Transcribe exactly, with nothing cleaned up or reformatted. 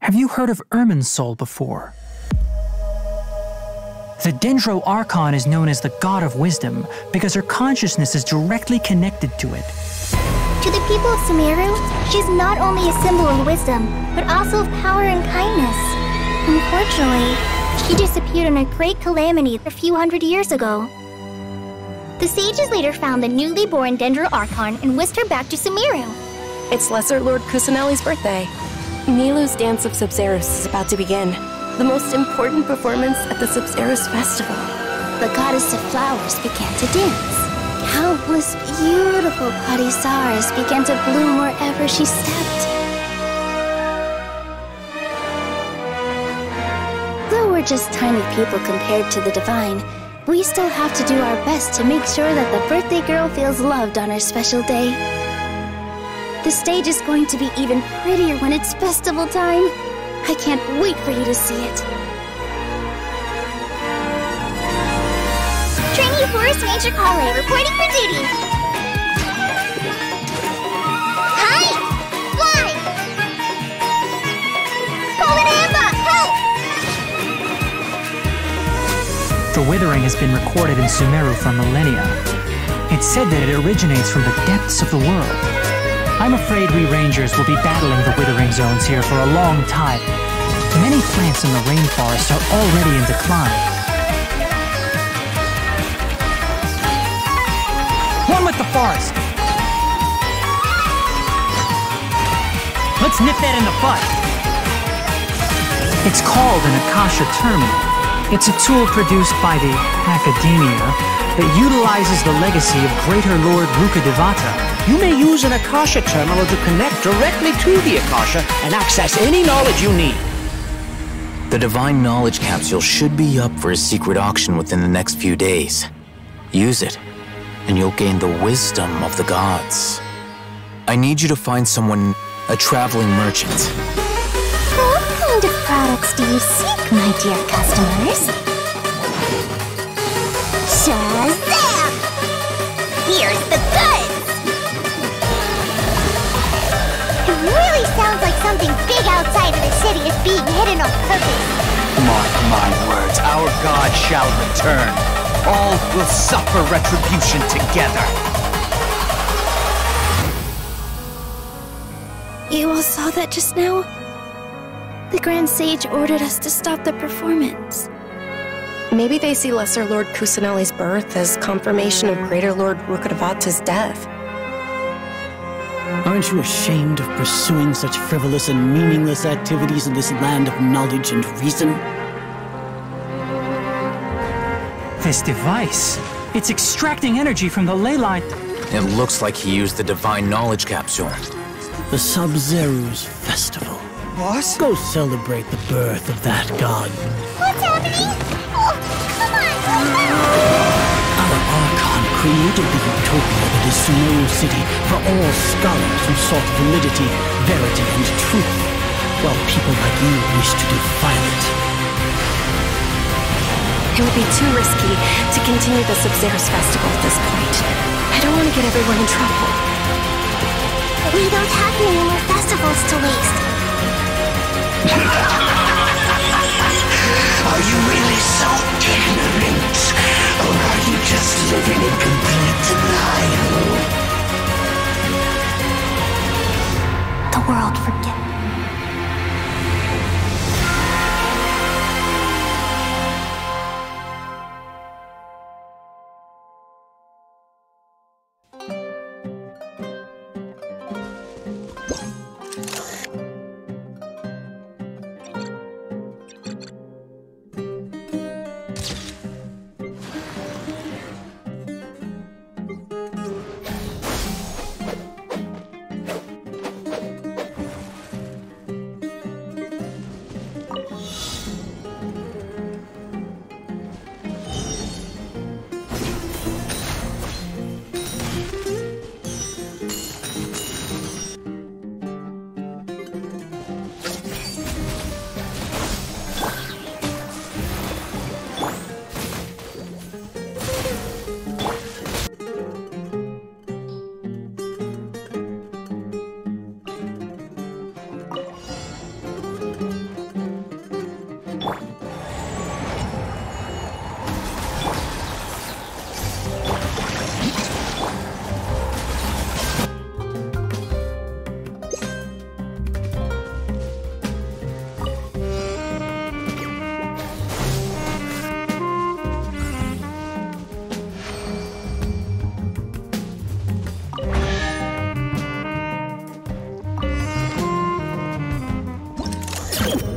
Have you heard of Irminsul before? The Dendro Archon is known as the God of Wisdom because her consciousness is directly connected to it. To the people of Sumeru, she's not only a symbol of wisdom, but also of power and kindness. Unfortunately, she disappeared in a great calamity a few hundred years ago. The sages later found the newly born Dendro Archon and whisked her back to Sumeru. It's Lesser Lord Kusanali's birthday. Nilou's Dance of Sabzeruz is about to begin. The most important performance at the Sabzeruz Festival. The goddess of flowers began to dance. Countless beautiful Padisars began to bloom wherever she stepped. Though we're just tiny people compared to the divine, we still have to do our best to make sure that the birthday girl feels loved on her special day. The stage is going to be even prettier when it's festival time. I can't wait for you to see it. Trainee Forest Ranger Conway reporting for duty. Hi! Fly! Colin Amba, help! The Withering has been recorded in Sumeru for millennia. It's said that it originates from the depths of the world. I'm afraid we Rangers will be battling the Withering Zones here for a long time. Many plants in the rainforest are already in decline. One with the forest! Let's nip that in the butt! It's called an Akasha Terminal. It's a tool produced by the Academia that utilizes the legacy of Greater Lord Rukkhadevata. You may use an Akasha terminal to connect directly to the Akasha and access any knowledge you need. The Divine Knowledge Capsule should be up for a secret auction within the next few days. Use it, and you'll gain the wisdom of the gods. I need you to find someone, a traveling merchant. What kind of products do you seek, my dear customers? Shazam! Here's the goods! It really sounds like something big outside of the city is being hidden on purpose. Mark my words, our god shall return. All will suffer retribution together. You all saw that just now? The Grand Sage ordered us to stop the performance. Maybe they see Lesser Lord Kusanali's birth as confirmation of Greater Lord Rukkhadevata's death. Aren't you ashamed of pursuing such frivolous and meaningless activities in this land of knowledge and reason? This device, it's extracting energy from the ley line. It looks like he used the Divine Knowledge Capsule. The Sabzeruz Festival. Boss? Go celebrate the birth of that god. What's happening? Oh, come on! Our Archon created the utopia that is Sumeru City for all scholars who sought validity, verity, and truth, while people like you wish to defile it. It would be too risky to continue the Sabzeruz Festival at this point. I don't want to get everyone in trouble. We don't have any more festivals to waste. Are you really so ignorant? Or are you just living in complete denial? The world forget. Archon.